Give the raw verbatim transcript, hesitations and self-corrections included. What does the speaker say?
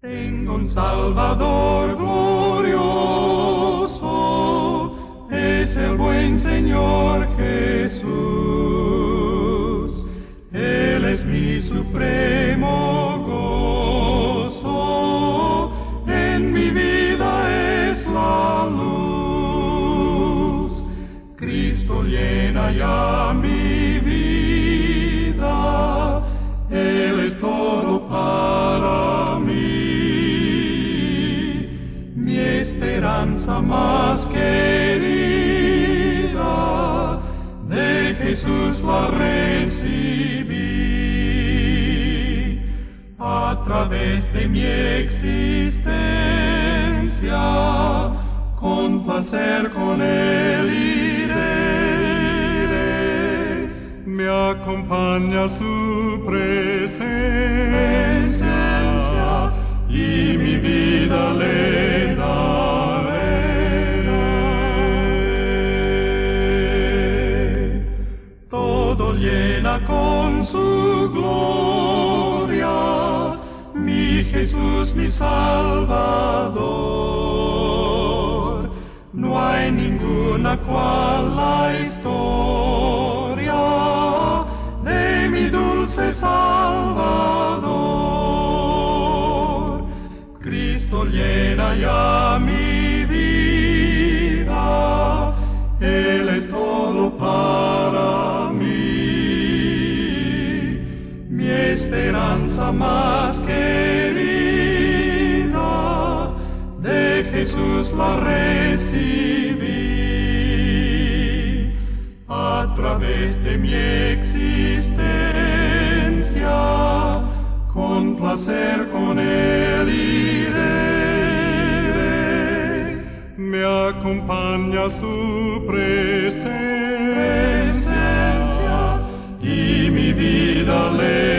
Tengo un Salvador glorioso, es el buen Señor Jesús. Él es mi supremo gozo, en mi vida es la luz. Cristo llena ya mi vida, Él es todo para mí. Mi esperanza más querida, de Jesús la recibí. A través de mi existencia, con placer con Él iré. Me acompaña su presencia y mi vida le daré. Todo llena con su gloria, mi Jesús, mi Salvador. No hay ninguna cual la historia de mi dulce Salvador. Cristo llena ya mi vida, Él es todo para mí. Mi esperanza más querida, de Jesús la recibí. A través de mi existencia, con placer con Él iré. Me acompaña su presencia y mi vida le